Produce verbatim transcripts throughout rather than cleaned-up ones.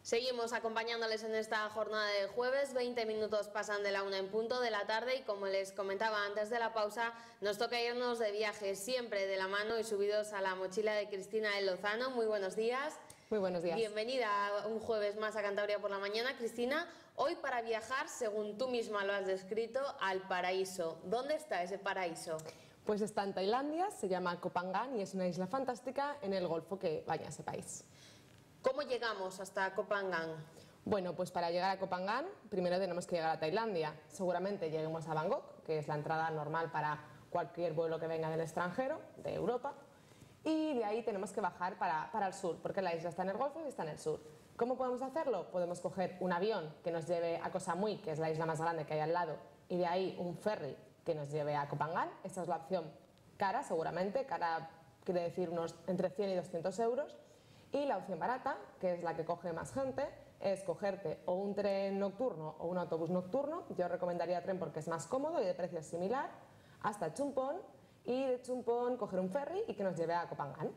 Seguimos acompañándoles en esta jornada de jueves, veinte minutos pasan de la una en punto de la tarde y como les comentaba antes de la pausa, nos toca irnos de viaje siempre de la mano y subidos a la mochila de Cristina del Lozano. Muy buenos días. Muy buenos días. Bienvenida un jueves más a Cantabria por la Mañana, Cristina. Hoy para viajar, según tú misma lo has descrito, al paraíso. ¿Dónde está ese paraíso? Pues está en Tailandia, se llama Koh Phangan y es una isla fantástica en el Golfo que baña ese país. ¿Cómo llegamos hasta Koh Phangan? Bueno, pues para llegar a Koh Phangan primero tenemos que llegar a Tailandia. Seguramente lleguemos a Bangkok, que es la entrada normal para cualquier vuelo que venga del extranjero, de Europa. Y de ahí tenemos que bajar para, para el sur, porque la isla está en el Golfo y está en el sur. ¿Cómo podemos hacerlo? Podemos coger un avión que nos lleve a Koh Samui, que es la isla más grande que hay al lado, y de ahí un ferry que nos lleve a Koh Phangan. Esta es la opción cara, seguramente, cara quiere decir unos entre cien y doscientos euros. Y la opción barata, que es la que coge más gente, es cogerte o un tren nocturno o un autobús nocturno. Yo recomendaría tren porque es más cómodo y de precio similar, hasta Chumphon, y de Chumphon coger un ferry y que nos lleve a Koh Phangan.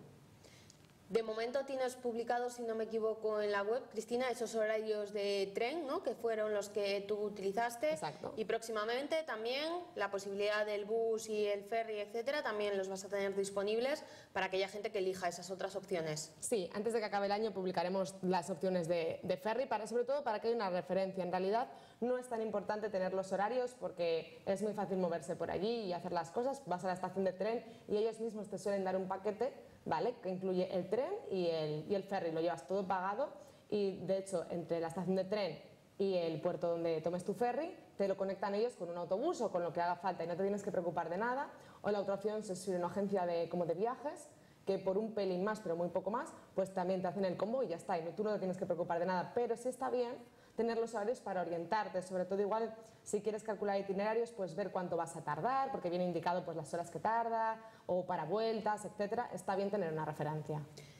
De momento tienes publicado, si no me equivoco, en la web, Cristina, esos horarios de tren, ¿no?, que fueron los que tú utilizaste. Exacto. Y próximamente también la posibilidad del bus y el ferry, etcétera, también los vas a tener disponibles para aquella gente que elija esas otras opciones. Sí, antes de que acabe el año publicaremos las opciones de, de ferry, para, sobre todo para que haya una referencia. En realidad no es tan importante tener los horarios porque es muy fácil moverse por allí y hacer las cosas. Vas a la estación de tren y ellos mismos te suelen dar un paquete, ¿vale?, que incluye el tren y el, y el ferry, lo llevas todo pagado y de hecho entre la estación de tren y el puerto donde tomes tu ferry te lo conectan ellos con un autobús o con lo que haga falta y no te tienes que preocupar de nada. O la otra opción es ir a una agencia de, como de viajes, que por un pelín más pero muy poco más pues también te hacen el combo y ya está, y no, tú no te tienes que preocupar de nada, pero sí está bien tener los horarios para orientarte, sobre todo igual si quieres calcular itinerarios, pues ver cuánto vas a tardar, porque viene indicado pues las horas que tarda, o para vueltas, etcétera. Está bien tener una referencia.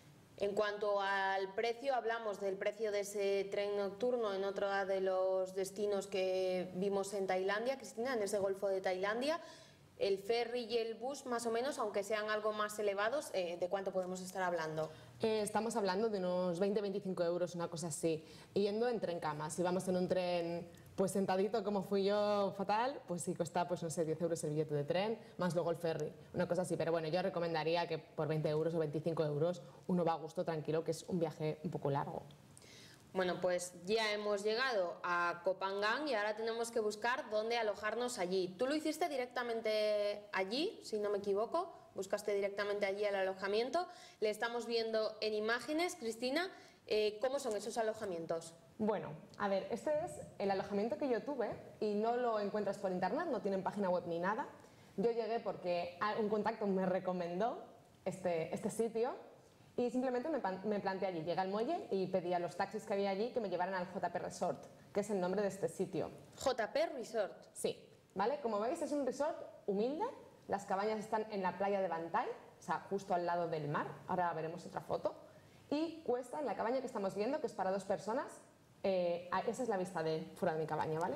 En cuanto al precio, hablamos del precio de ese tren nocturno en otro de los destinos que vimos en Tailandia, Cristina, en ese Golfo de Tailandia. El ferry y el bus, más o menos, aunque sean algo más elevados, eh, ¿de cuánto podemos estar hablando? Eh, estamos hablando de unos veinte a veinticinco euros, una cosa así, yendo en tren cama. Si vamos en un tren pues sentadito como fui yo, fatal, pues sí cuesta, pues no sé, diez euros el billete de tren, más luego el ferry, una cosa así. Pero bueno, yo recomendaría que por veinte euros o veinticinco euros uno va a gusto, tranquilo, que es un viaje un poco largo. Bueno, pues ya hemos llegado a Koh Phangan y ahora tenemos que buscar dónde alojarnos allí. Tú lo hiciste directamente allí, si no me equivoco, buscaste directamente allí el alojamiento. Le estamos viendo en imágenes, Cristina, eh, ¿cómo son esos alojamientos? Bueno, a ver, este es el alojamiento que yo tuve y no lo encuentras por internet, no tienen página web ni nada. Yo llegué porque un contacto me recomendó este, este sitio. Y simplemente me, me planteé allí, llegué al muelle y pedí a los taxis que había allí que me llevaran al J P Resort, que es el nombre de este sitio. J P Resort. Sí, ¿vale? Como veis es un resort humilde, las cabañas están en la playa de Bantai, o sea, justo al lado del mar, ahora veremos otra foto, y cuesta, en la cabaña que estamos viendo, que es para dos personas, eh, esa es la vista de fuera de mi cabaña, ¿vale?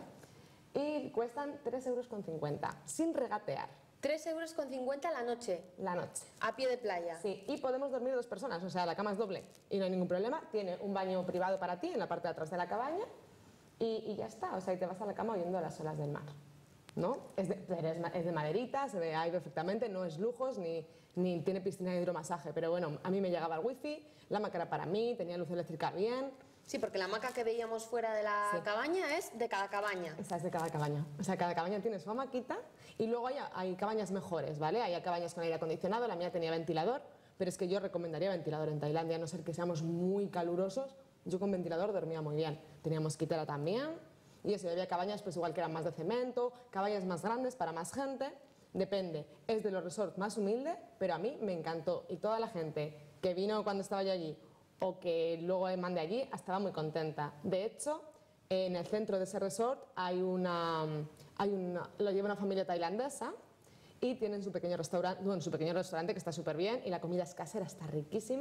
Y cuestan tres euros con cincuenta, sin regatear. tres euros con cincuenta la noche. La noche. A pie de playa. Sí, y podemos dormir dos personas, o sea, la cama es doble y no hay ningún problema. Tiene un baño privado para ti en la parte de atrás de la cabaña y, y ya está, o sea, y te vas a la cama oyendo las olas del mar, ¿no? Es de, es de maderita, se ve ahí perfectamente, no es lujos ni, ni tiene piscina de hidromasaje, pero bueno, a mí me llegaba el wifi, la hamaca era para mí, tenía luz eléctrica bien. Sí, porque la hamaca que veíamos fuera de la sí. cabaña es de cada cabaña. Esa es de cada cabaña. O sea, cada cabaña tiene su hamaquita y luego hay, hay cabañas mejores, ¿vale? Hay cabañas con aire acondicionado, la mía tenía ventilador, pero es que yo recomendaría ventilador en Tailandia, a no ser que seamos muy calurosos. Yo con ventilador dormía muy bien. Tenía mosquitera también y eso, había cabañas pues igual que eran más de cemento, cabañas más grandes para más gente, depende. Es de los resorts más humildes, pero a mí me encantó y toda la gente que vino cuando estaba yo allí o que luego mandé allí, estaba muy contenta. De hecho, en el centro de ese resort hay una, hay una, lo lleva una familia tailandesa y tienen su pequeño restaurante, bueno, su pequeño restaurante que está súper bien y la comida es casera, está riquísima. O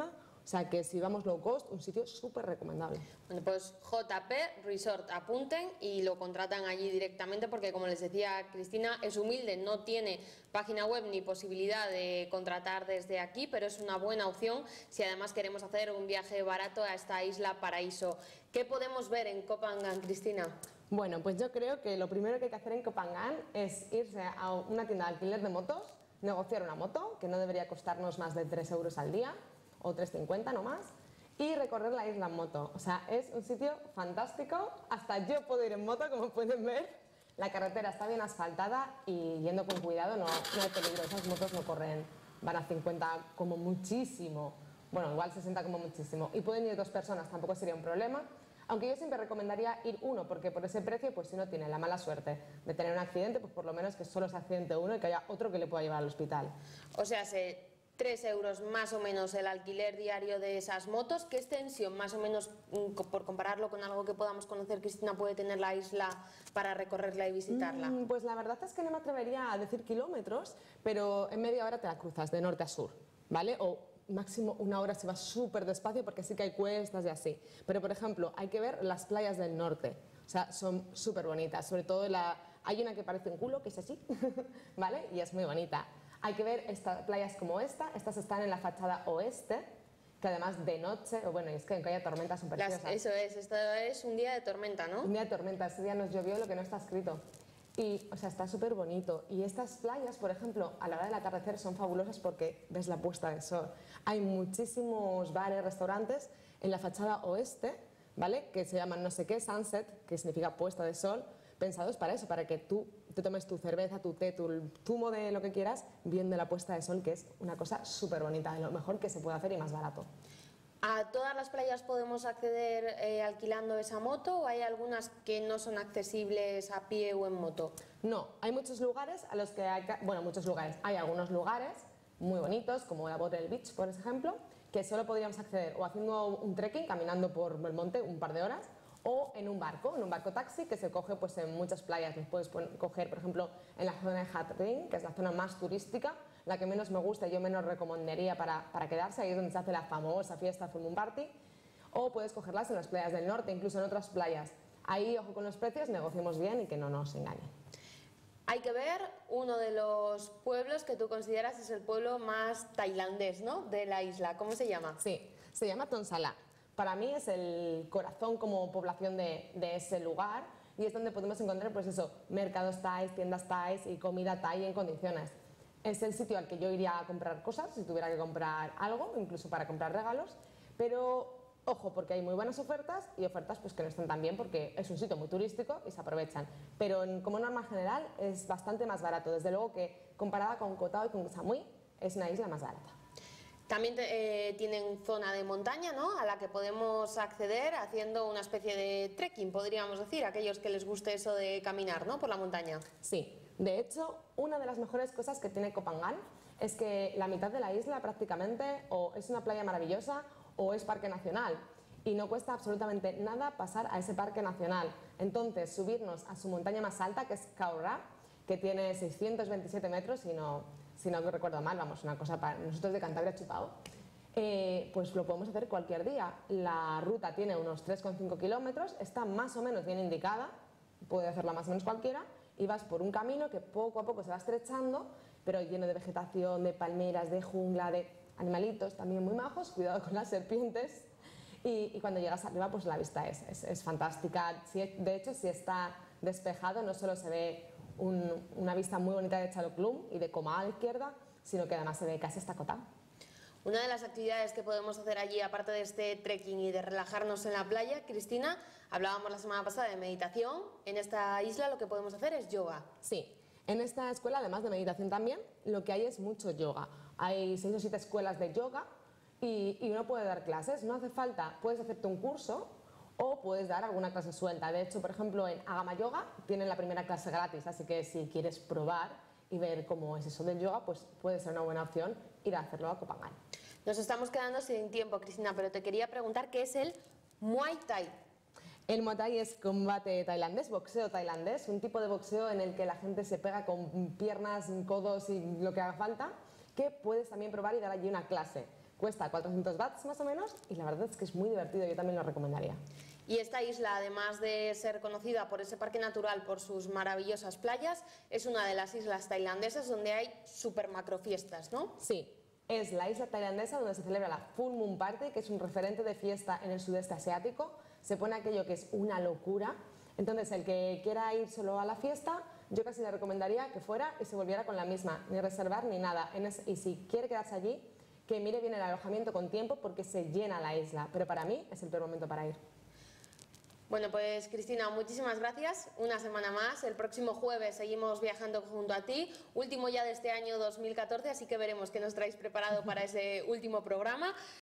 O sea que si vamos low cost, un sitio súper recomendable. Bueno, pues J P Resort, apunten y lo contratan allí directamente porque, como les decía Cristina, es humilde, no tiene página web ni posibilidad de contratar desde aquí, pero es una buena opción si además queremos hacer un viaje barato a esta isla paraíso. ¿Qué podemos ver en Koh Phangan, Cristina? Bueno, pues yo creo que lo primero que hay que hacer en Koh Phangan es irse a una tienda de alquiler de motos, negociar una moto, que no debería costarnos más de tres euros al día, o tres cincuenta no más, y recorrer la isla en moto. O sea, es un sitio fantástico, hasta yo puedo ir en moto, como pueden ver. La carretera está bien asfaltada y yendo con cuidado no, no hay peligro, esas motos no corren, van a cincuenta como muchísimo, bueno, igual sesenta como muchísimo, y pueden ir dos personas, tampoco sería un problema. Aunque yo siempre recomendaría ir uno, porque por ese precio, pues si uno tiene la mala suerte de tener un accidente, pues por lo menos que solo se accidente uno y que haya otro que le pueda llevar al hospital. O sea, se tres euros más o menos el alquiler diario de esas motos. ¿Qué extensión, más o menos, por compararlo con algo que podamos conocer, Cristina, puede tener la isla para recorrerla y visitarla? Mm, pues la verdad es que no me atrevería a decir kilómetros, pero en media hora te la cruzas de norte a sur, ¿vale? O máximo una hora si vas súper despacio porque sí que hay cuestas y así. Pero, por ejemplo, hay que ver las playas del norte. O sea, son súper bonitas, sobre todo la... hay una que parece un culo, que es así, ¿vale? Y es muy bonita. Hay que ver estas playas como esta, estas están en la fachada oeste, que además de noche, o bueno, es que aunque haya tormentas son preciosas. Las, eso es, esto es un día de tormenta, ¿no? Un día de tormenta, ese día nos llovió lo que no está escrito. Y, o sea, está súper bonito. Y estas playas, por ejemplo, a la hora del atardecer son fabulosas porque ves la puesta de sol. Hay muchísimos bares, restaurantes en la fachada oeste, ¿vale? Que se llaman no sé qué, sunset, que significa puesta de sol, pensados para eso, para que tú te tomes tu cerveza, tu té, tu zumo de lo que quieras, viendo la puesta de sol, que es una cosa súper bonita, de lo mejor que se puede hacer y más barato. ¿A todas las playas podemos acceder eh, alquilando esa moto o hay algunas que no son accesibles a pie o en moto? No, hay muchos lugares a los que hay que, bueno, muchos lugares, hay algunos lugares muy bonitos, como la Bottle Beach, por ejemplo, que solo podríamos acceder o haciendo un trekking, caminando por el monte un par de horas, o en un barco, en un barco taxi que se coge pues, en muchas playas. Los puedes coger, por ejemplo, en la zona de Hat Ring, que es la zona más turística, la que menos me gusta y yo menos recomendaría para, para quedarse, ahí es donde se hace la famosa fiesta Full Moon Party, o puedes cogerlas en las playas del norte, incluso en otras playas. Ahí, ojo con los precios, negociemos bien y que no nos engañen. Hay que ver uno de los pueblos que tú consideras es el pueblo más tailandés, ¿no?, de la isla. ¿Cómo se llama? Sí, se llama Thonsala. Para mí es el corazón como población de, de ese lugar y es donde podemos encontrar pues eso, mercados thais, tiendas thais y comida thai en condiciones. Es el sitio al que yo iría a comprar cosas si tuviera que comprar algo, incluso para comprar regalos, pero ojo, porque hay muy buenas ofertas y ofertas pues que no están tan bien porque es un sitio muy turístico y se aprovechan. Pero en, como norma general es bastante más barato, desde luego que comparada con Koh Tao y con Samui es una isla más barata. También eh, tienen zona de montaña, ¿no?, a la que podemos acceder haciendo una especie de trekking, podríamos decir, a aquellos que les guste eso de caminar, ¿no?, por la montaña. Sí, de hecho, una de las mejores cosas que tiene Koh Phangan es que la mitad de la isla prácticamente o es una playa maravillosa o es parque nacional y no cuesta absolutamente nada pasar a ese parque nacional. Entonces, subirnos a su montaña más alta, que es Khao Rat, que tiene seiscientos veintisiete metros, y no... si no recuerdo mal, vamos, una cosa para nosotros de Cantabria chupado, eh, pues lo podemos hacer cualquier día. La ruta tiene unos tres coma cinco kilómetros, está más o menos bien indicada, puede hacerla más o menos cualquiera, y vas por un camino que poco a poco se va estrechando, pero lleno de vegetación, de palmeras, de jungla, de animalitos también muy majos, cuidado con las serpientes, y, y cuando llegas arriba pues la vista es, es, es fantástica. Si, de hecho, si está despejado no solo se ve Un, una vista muy bonita de Chaloklum y de Coma a la izquierda, sino que además se ve casi hasta Koh Tao. Una de las actividades que podemos hacer allí, aparte de este trekking y de relajarnos en la playa, Cristina, hablábamos la semana pasada de meditación. En esta isla lo que podemos hacer es yoga. Sí, en esta escuela, además de meditación también, lo que hay es mucho yoga. Hay seis o siete escuelas de yoga y, y uno puede dar clases. No hace falta, puedes hacerte un curso o puedes dar alguna clase suelta. De hecho, por ejemplo, en Agama Yoga tienen la primera clase gratis, así que si quieres probar y ver cómo es eso del yoga, pues puede ser una buena opción ir a hacerlo a Koh Phangan. Nos estamos quedando sin tiempo, Cristina, pero te quería preguntar qué es el Muay Thai. El Muay Thai es combate tailandés, boxeo tailandés, un tipo de boxeo en el que la gente se pega con piernas, codos y lo que haga falta, que puedes también probar y dar allí una clase. cuesta cuatrocientos bahts más o menos y la verdad es que es muy divertido, yo también lo recomendaría. Y esta isla, además de ser conocida por ese parque natural, por sus maravillosas playas, es una de las islas tailandesas donde hay super macrofiestas, ¿no? Sí, es la isla tailandesa donde se celebra la Full Moon Party, que es un referente de fiesta en el sudeste asiático. Se pone aquello que es una locura. Entonces, el que quiera ir solo a la fiesta, yo casi le recomendaría que fuera y se volviera con la misma, ni reservar ni nada. Y si quiere quedarse allí, que mire bien el alojamiento con tiempo porque se llena la isla. Pero para mí es el peor momento para ir. Bueno, pues Cristina, muchísimas gracias. Una semana más. El próximo jueves seguimos viajando junto a ti. Último ya de este año dos mil catorce, así que veremos qué nos traéis preparado para ese último programa.